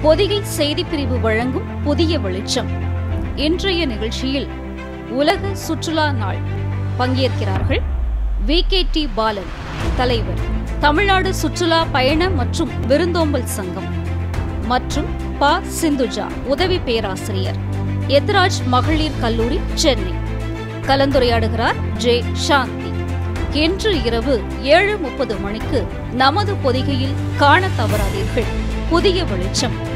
பொதிகை செய்திப்பிரிவு வழங்கும் புதிய வெளிச்சம். இன்றைய நிகழ்ச்சியில் உலக சுற்றுலா நாள். பங்கேற்கிறார்கள் VKT பாலன் தலைவர், தமிழ்நாடு சுற்றுலா பயண மற்றும் விருந்தோம்பல் சங்கம், மற்றும் சிந்துஜா உதவி பேராசிரியர், எத்ராஜ் மகளிர் கல்லூரி, சென்னை. கலந்துரையாடுகிறார் ஜே. சாந்தி. இன்று இரவு 7:30 மணிக்கு நமது பொதிகையில் காண தவறாதீர்கள் புதிய வெளிச்சம்.